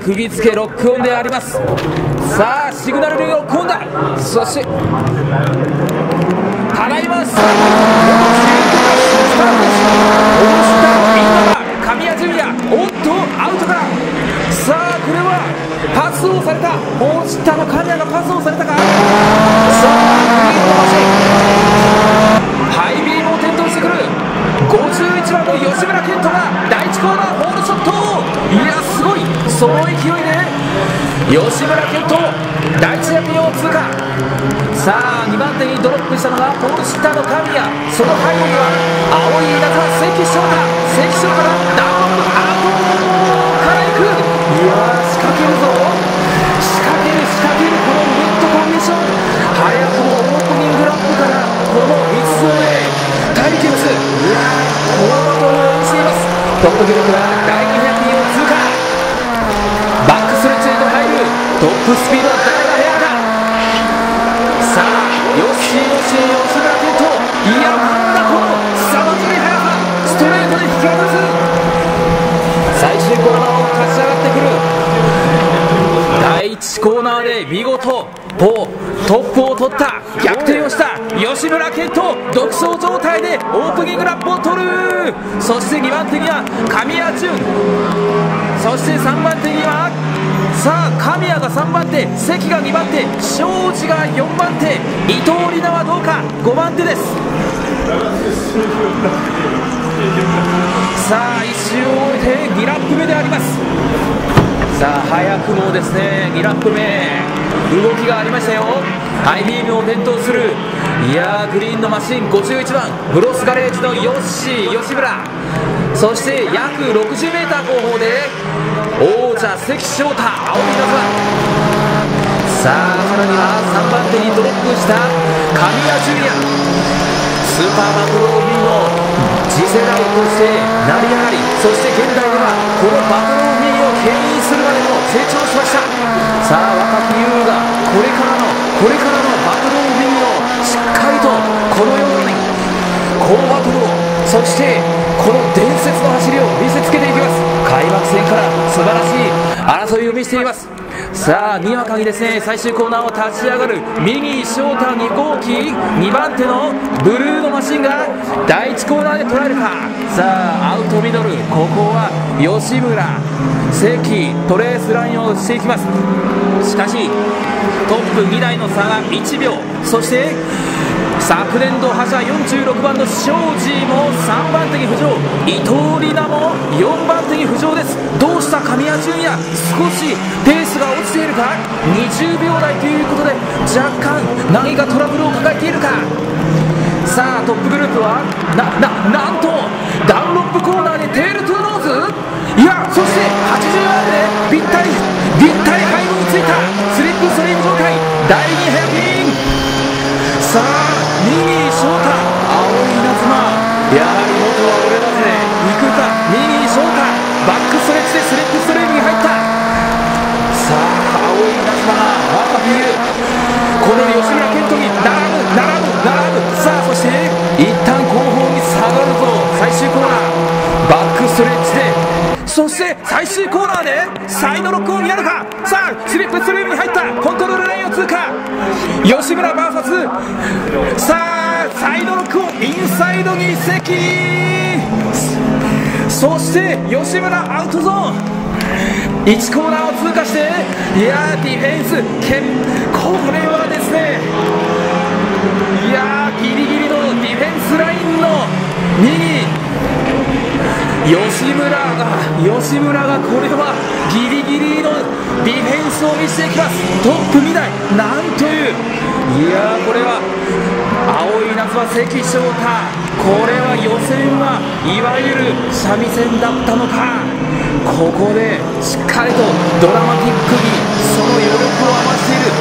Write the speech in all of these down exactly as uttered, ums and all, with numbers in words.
釘付けロックオンであります。さあシグナルでロックオンだ。そして払います。スタートです。大下今神谷純也、おっとアウトから。さあこれはパスをされた。大下の神谷がパスをされたか。さあグリーンのマシンハイビームを転倒してくる。ごじゅういちばんの吉村健人が第一コーナーホールショット。いやすごい、その勢いで吉村健人第一薬品を通過。さあにばん手にドロップしたのがポールシッターの神谷。その背後には青い稲妻関翔太。関翔太がダウンアウトから行く。いや仕掛けるぞ、仕掛ける仕掛ける。このミッドコンディション、早くもオープニングラップからこのみっつをね対決。いやこのバトルをしています。トップ記録はだいにひゃくにんを通過。バックストレッチへと入る。トップスピードは誰が速いか。さあよしよし吉村健人、いやなんだこの凄まじい速さ。ストレートで引き渡す。最終コーナーを勝ち上がってくる。だいいちコーナーで見事ポトップを取った、逆転をした吉村健人、独走状態でオープニングラップを取る。そしてにばん手には神谷純、そしてさんばん手にはさあ神谷がさんばん手、関がにばん手、庄司がよんばん手、伊藤里奈はどうかごばん手です。さあいち周を終えてにラップ目であります。さあ早くもですねにラップ目動きがありましたよ。ハイビームを点灯する。いやーグリーンのマシンごじゅういちばんブロスガレージのヨッシー吉村、そして約 ろくじゅうメーター 後方で王者関翔太青い稲妻。さあさらにはさんばん手にドロップした神谷純也、スーパーバトルオービーの次世代として成り上がり、そして現代ではこのバトルオービーを牽引するまでも成長しました。さあ若き優がこれからのこれからのバトルオービーをしっかりとこのようにこのバトルを、そしてこの伝説の走りを見せつけていきます。開幕戦から素晴らしい争いを見せています。さあにわかにですね最終コーナーを立ち上がる右翔太に号機、にばん手のブルーのマシンがだいいちコーナーで捉えるか。さあアウトミドル、ここは吉村関トレースラインをしていきます。しかしトップにだいの差がいちびょう、そして昨年度覇者よんじゅうろくばんの庄司もさんばん手に浮上、伊藤里奈もよんばん手に浮上です。どうした神谷純也、少しペースが落ちているか。にじゅうびょうだいということで若干何かトラブルを抱えているか。さあトップグループはな、な、なんとダンロップコーナーでテールトゥーノーズ、いやそしてはちじゅうアールでぴったりぴったり背後についたスリップストリーム状態だいにヘアピン。さあ右翔太青い稲妻、やはり元は俺だぜ行くか。右翔太バックストレッチでスリップストリームに入った。さあ青い稲妻が若き優、この吉村健人に並ぶ並ぶ並ぶ。さあそして一旦後方に下がるぞ。最終コーナーバックストレッチで、そして最終コーナーでサイドロックオンになるか。さあスリップストリームに入ったコントロールラインを通過。吉村 ブイエス さあサイドロックオンインサイドに関、そして吉村アウトゾーンいちコーナーを通過して、いやーディフェンスけんこれはですね、いやーギリギリのディフェンスラインの右吉村が吉村がこれはギリギリのディフェンスを見せていきます。トップにだいなんという、いやーこれは青い稲妻関翔太、これは予選はいわゆる三味線だったのか。ここでしっかりとドラマティックにその余力を余している。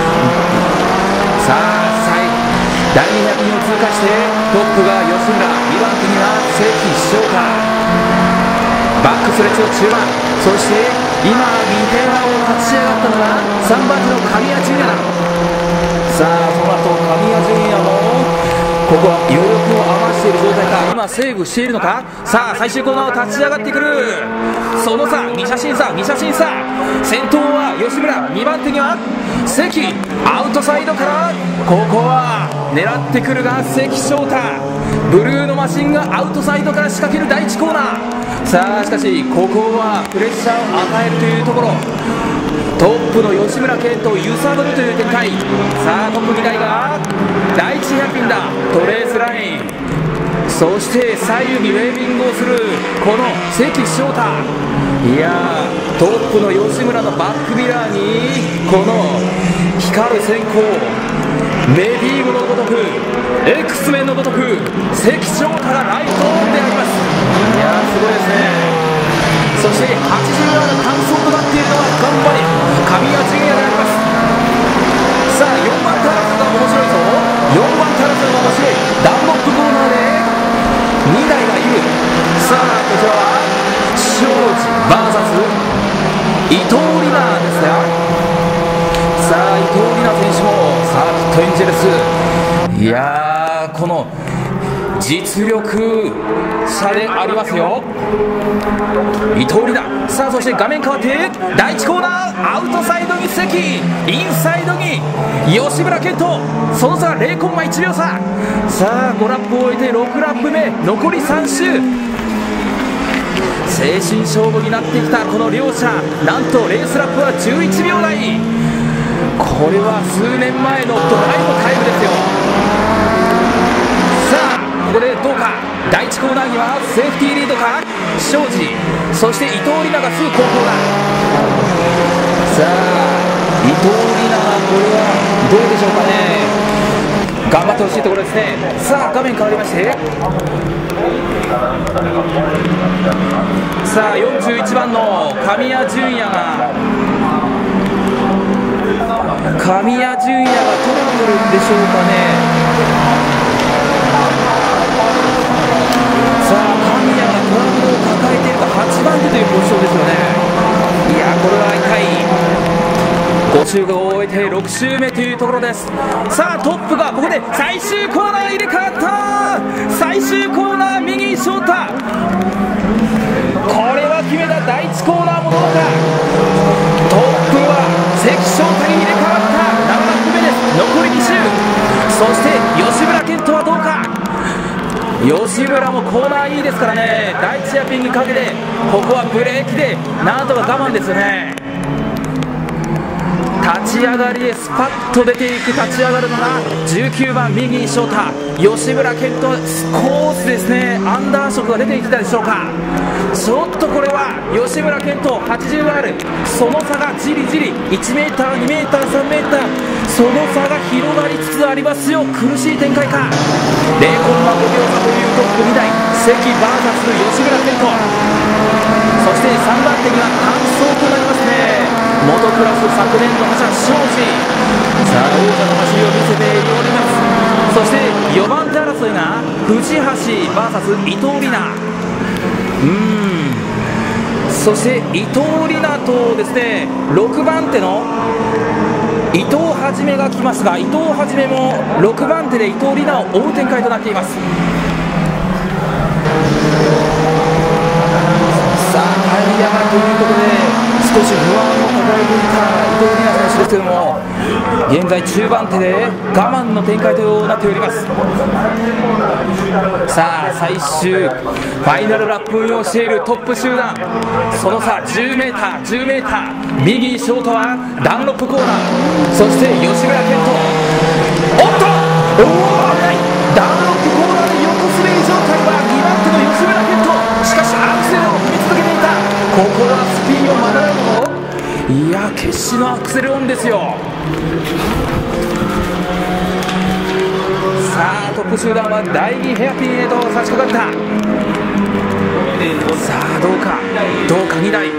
さあだいにひゃくにんを通過してトップが吉村、にばん手には関翔太、バックストレッチの中盤、そして今ディフェンダーを立ち上がったのがさんばん手の神谷純也だ。さあその後神谷純也もここは余力を余してしている状態か。今セーブしているのか。さあ最終コーナーを立ち上がってくる。その差に写真差に写真差。先頭は吉村、にばん手には関。アウトサイドからここは狙ってくるが関翔太。ブルーのマシンがアウトサイドから仕掛けるだいいちコーナー。さあしかしここはプレッシャーを与えるというところ。トップの吉村健人を揺さぶるという展開。さあトップに台がだいいちヘアピンだ。トレースライン、そして左右にウェービングをするこの関翔太。いやー、トップの吉村のバックミラーにこの光る閃光、メディームのごとく X メンのごとく関翔太がライトオンであります。いやーすごいですね。そしてはちじゅうアール完走となっているのは頑張れ神谷純也であります。さあよんばんタラスが面白いぞ。よんばんタラスが面白い。ダンロップコーナーでにだいがいる。さあこちらは庄司 ブイエス 伊藤里奈ですが、さあ伊藤里奈選手もサーキットエンジェルス。いやーこの実力差でありますよ、伊藤里奈。さあそして画面変わってだいいちコーナー、アウトサイドに関、インサイドに吉村健人。その差は ゼロコンマいちびょう差。さあごラップを終えてろくラップ目、残りさん周。精神勝負になってきたこの両者。なんとレースラップはじゅういちびょう台。これは数年前のドライのタイムですよ。さあここでどうか。だいいちコーナーにはセーフティーリードか庄司、そして伊藤里奈がすぐ後方だ。さあ伊藤里奈、これはどうでしょうかね。頑張ってほしいところですね。さあ画面変わりまして、さあよんじゅういちばんの神谷純也が神谷純也がトラブルでしょうかね。さあ神谷がトラブルを抱えているか。はちばん手というポジションですよね。いやこれは痛い。ご周を終えてろく周目というところです。さあトップがここで最終コーナー入れ替わった。最終コーナー右翔太、これは決めた。だいいちコーナーもどうか。トップは関翔太に入れ替わった。ななラップ目です。残りに周。そして吉村健人はどうか。吉村もコーナーいいですからね。だいいちヘアピンにかけてここはブレーキでなんとか我慢ですよね。立ち上がりでスパッと出ていく。立ち上がるのがじゅうきゅうばん右翔太。吉村健人少しですねアンダー色が出てきたでしょうか。ちょっとこれは吉村健人 はちじゅうアール、 その差がじりじり いちメーター にメーター さんメーター、その差が広がりつつありますよ。苦しい展開か。ゼロコンマごびょう差というトップに台、関 ブイエス 吉村健人。そしてさんばん手には単走となりますね。元クラス昨年の覇者庄司。さあ王者の走りを見せております。そしてよんばん手争いが藤橋 ブイエス 伊藤里奈。うーんそして伊藤里奈とですねろくばん手の伊藤はじめが来ますが、伊藤はじめもろくばん手で伊藤里奈を追う展開となっています。さあ帰り上がりということで少し不安を抱えていた伊藤里奈選手ですけども、現在中盤手で我慢の展開となっております。さあ最終ファイナルラップをしているトップ集団、その差 じゅうメーター じゅうメーター、右ショートはダンロップコーナー、そして吉村健人。おっとおお危ない。ダンロップコーナーで横滑り状態はにばん手の吉村健人。しかしアクセルを踏み続けていた。ここはスピンをまだらうの。いや決死のアクセルオンですよ。さあトップ集団はだいにヘアピンへと差し掛かった。さあどうかどうかに台。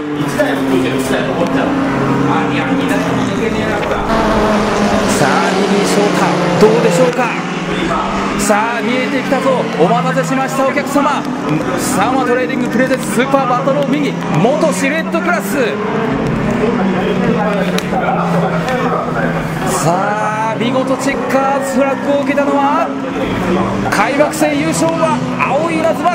さあ右翔太どうでしょうか。さあ見えてきたぞ。お待たせしましたお客様。サーマトレーディングプレゼンツスーパーバトル右元シルエットクラス。さあ見事チェッカーズフラッグを受けたのは開幕戦優勝は青い稲妻、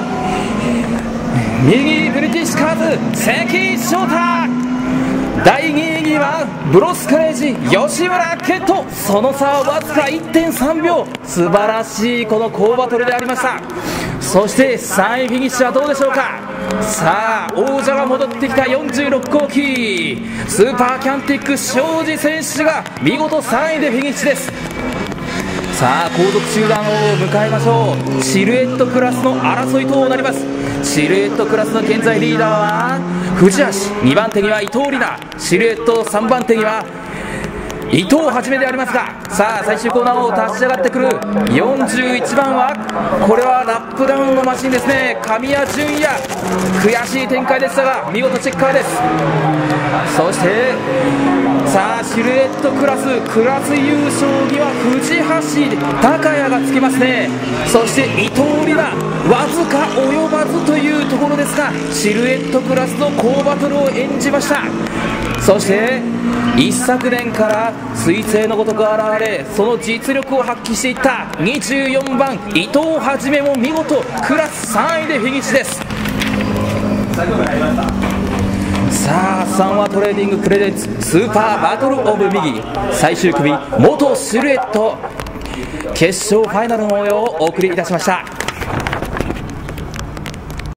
右ブリティッシュカーズ関翔太、だいにいにはブロスカレッジ吉村健人、その差はわずか いってんさんびょう、素晴らしいこの好バトルでありました。そしてさんいフィニッシュはどうでしょうか。さあ王者が戻ってきたよんじゅうろっこうきスーパーキャンティック庄司選手が見事さんいでフィニッシュです。さあ後続集団を迎えましょう。シルエットクラスの争いとなります。シルエットクラスの現在リーダーは藤橋、にばんてには伊藤里奈、シルエットさんばんてには伊藤はじめでありますが、さあ最終コーナーを立ち上がってくるよんじゅういちばんはこれはラップダウンのマシンですね、神谷純也、悔しい展開でしたが見事チェッカーです。そしてさあシルエットクラスクラス優勝には藤橋高也がつきますね。そして伊藤里奈わずか及ばずというところですがシルエットクラスの好バトルを演じました。そして一昨年から彗星のごとく現れその実力を発揮していったにじゅうよんばん伊藤はじめも見事クラスさんいでフィニッシュです。さあサンワトレーディングプレゼンツスーパーバトルオブ右最終組元シルエット決勝ファイナルの模様をお送りいたしました。